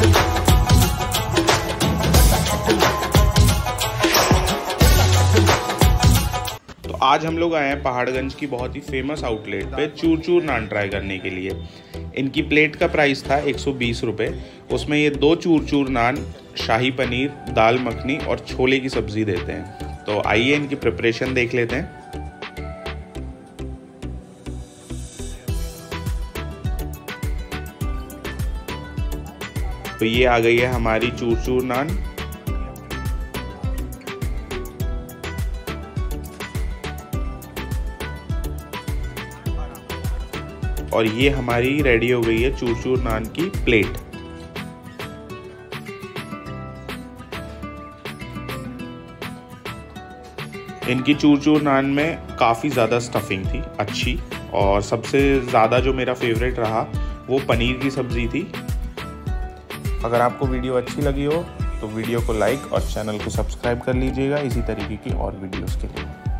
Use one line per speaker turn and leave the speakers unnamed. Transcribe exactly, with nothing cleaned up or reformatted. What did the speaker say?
आज हम लोग आए हैं पहाड़गंज की बहुत ही फेमस आउटलेट पे चूर चूर नान ट्राई करने के लिए। इनकी प्लेट का प्राइस था एक सौ बीस रुपये। उसमें ये दो चूर चूर नान, शाही पनीर, दाल मखनी और छोले की सब्ज़ी देते हैं। तो आइए इनकी प्रिपरेशन देख लेते हैं। तो ये आ गई है हमारी चूर चूर नान। और ये हमारी रेडी हो गई है चूर चूर नान की प्लेट। इनकी चूर चूर नान में काफ़ी ज़्यादा स्टफिंग थी अच्छी, और सबसे ज़्यादा जो मेरा फेवरेट रहा वो पनीर की सब्ज़ी थी। अगर आपको वीडियो अच्छी लगी हो तो वीडियो को लाइक और चैनल को सब्सक्राइब कर लीजिएगा इसी तरीके की और वीडियोस के लिए।